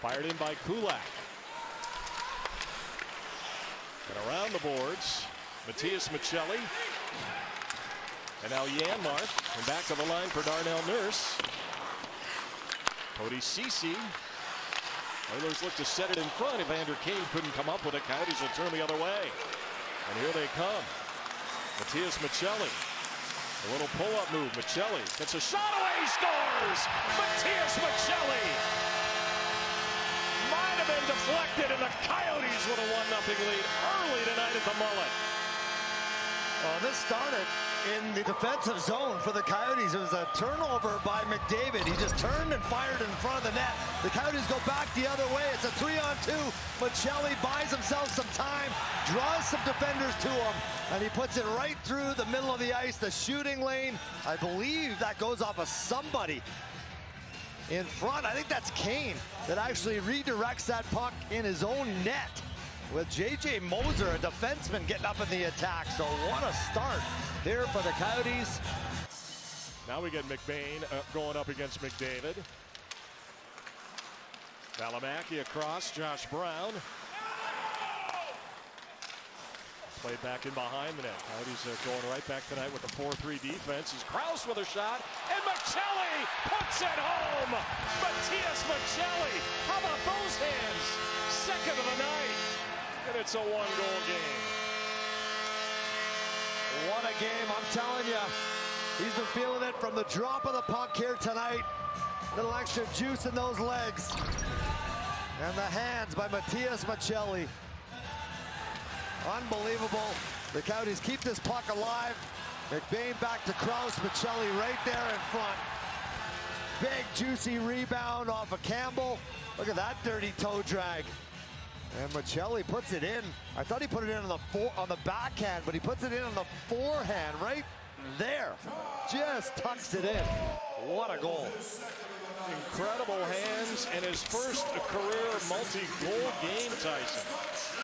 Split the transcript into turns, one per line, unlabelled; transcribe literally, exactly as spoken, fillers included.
Fired in by Kulak. And around the boards, Matias Maccelli. And now Janmark. And back to the line for Darnell Nurse. Cody Ceci. Oilers look to set it in front. Evander Kane couldn't come up with it. Coyotes will turn the other way. And here they come. Matias Maccelli. A little pull-up move. Maccelli gets a shot away. He scores! Matias Maccelli! Might have been deflected, and the Coyotes with a one nothing lead early tonight at the Mullet.
Well, this started in the defensive zone for the Coyotes. It was a turnover by McDavid. He just turned and fired in front of the net. The Coyotes go back the other way. It's a three on two. Maccelli buys himself some time, draws some defenders to him, and he puts it right through the middle of the ice, the shooting lane. I believe that goes off of somebody in front. I think that's Kane that actually redirects that puck in his own net, with J J Moser, a defenseman, getting up in the attack. So what a start here for the Coyotes.
Now we get McBain uh, going up against McDavid. Valimaki across, Josh Brown. Played back in behind the net. Coyotes are going right back tonight with the four three defense. Is Krause with a shot, and Maccelli puts it home! Matias Maccelli, how about those hands? Second of the night. And it's a one-goal game.
What a game, I'm telling you. He's been feeling it from the drop of the puck here tonight. Little extra juice in those legs. And the hands by Matias Maccelli. Unbelievable. The Coyotes keep this puck alive. McBain back to Krause. Maccelli right there in front. Big, juicy rebound off of Campbell. Look at that dirty toe drag. And Maccelli puts it in. I thought he put it in on the fore, on the backhand, but he puts it in on the forehand right there. Just tucks it in. What a goal.
Incredible hands and his first career multi-goal game, Tyson.